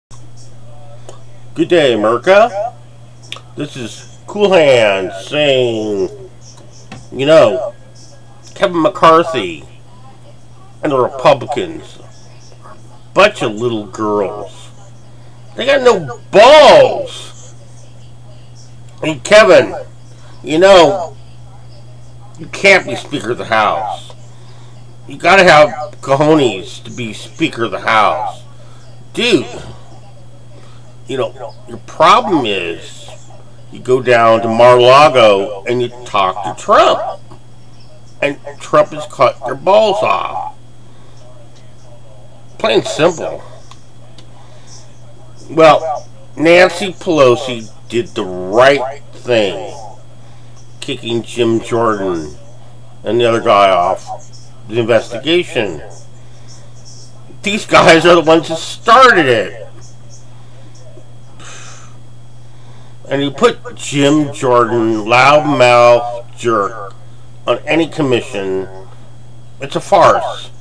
Good day, America. This is Cool Hand saying, Kevin McCarthy and the Republicans, bunch of little girls. They got no balls. And Kevin, you can't be Speaker of the House. You gotta have cojones to be Speaker of the House. Dude, your problem is you go down to Mar-a-Lago and you talk to Trump. And Trump has cut your balls off. Plain simple. Well, Nancy Pelosi did the right thing, kicking Jim Jordan and the other guy off the investigation. These guys are the ones that started it. And you put Jim Jordan, loudmouth jerk, on any commission, it's a farce.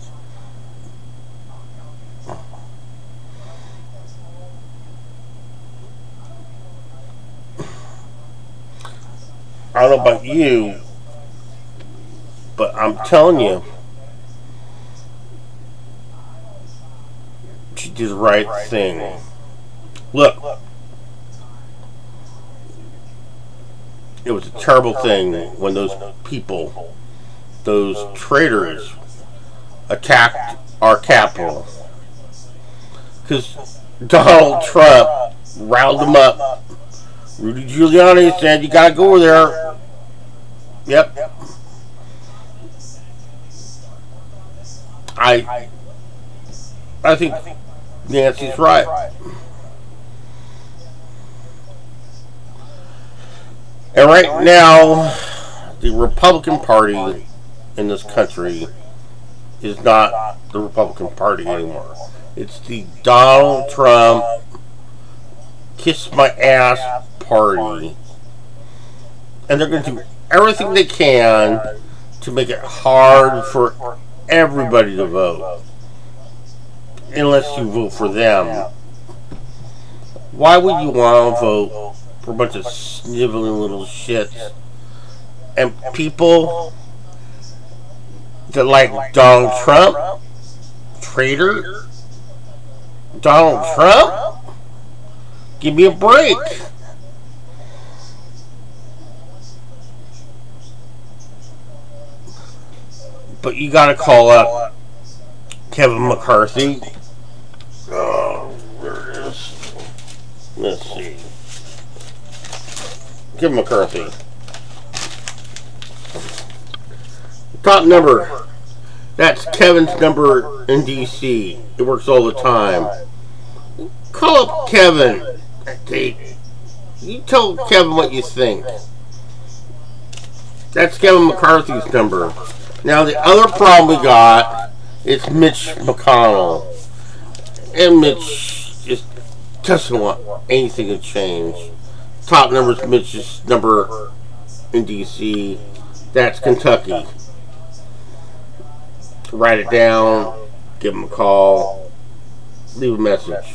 I don't know about you, but I'm telling you, she did the right thing. Look, it was a terrible thing when those people, those traitors, attacked our Capitol. Because Donald Trump riled them up. Rudy Giuliani said, you gotta go over there. Yep. I think Nancy's right. And right now, the Republican Party in this country is not the Republican Party anymore. It's the Donald Trump kiss my ass party. And they're going to do everything they can to make it hard for everybody to vote. Unless you vote for them. Why would you want to vote for a bunch of sniveling little shits and people that like Donald Trump? Traitor? Donald Trump? Give me a break. But you gotta call up Kevin McCarthy. Oh, there it is. Let's see. Kevin McCarthy. Top number. That's Kevin's number in D.C. It works all the time. Call up Kevin. You tell Kevin what you think. That's Kevin McCarthy's number. Now the other problem we got is Mitch McConnell. And Mitch just doesn't want anything to change. Top number is Mitch's number in D.C. That's Kentucky. Write it down. Give him a call. Leave a message.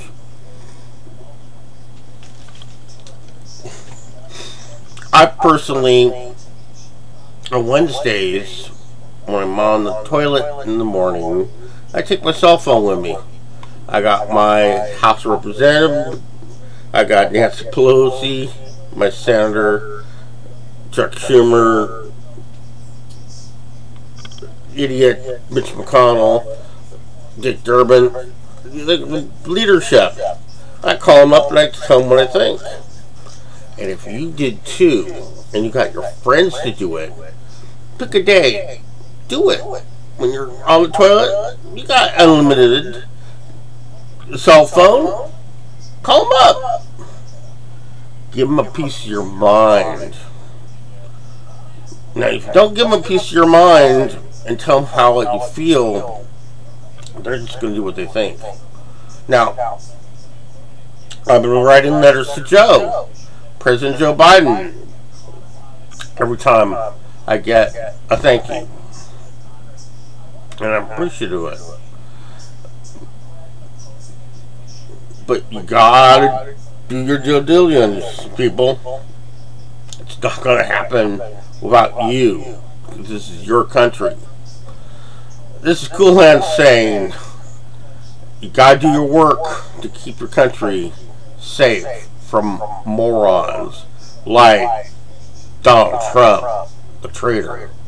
I personally, on Wednesdays, when I'm on the toilet in the morning, I take my cell phone with me. I got my House of Representatives. I got Nancy Pelosi, my Senator, Chuck Schumer, idiot Mitch McConnell, Dick Durbin, the leadership. I call them up and I tell them what I think. And if you did too, and you got your friends to do it, pick a day, do it. When you're on the toilet, you got unlimited cell phone, call them up. Give them a piece of your mind. Now, if you don't give them a piece of your mind and tell them how you feel, they're just going to do what they think. Now, I've been writing letters to Joe, President Joe Biden, every time I get a thank you. And I'm appreciative of it. But you gotta do your due diligence, people. It's not gonna happen without you. This is your country. This is Cool Hand saying you gotta do your work to keep your country safe from morons like Donald Trump, the traitor.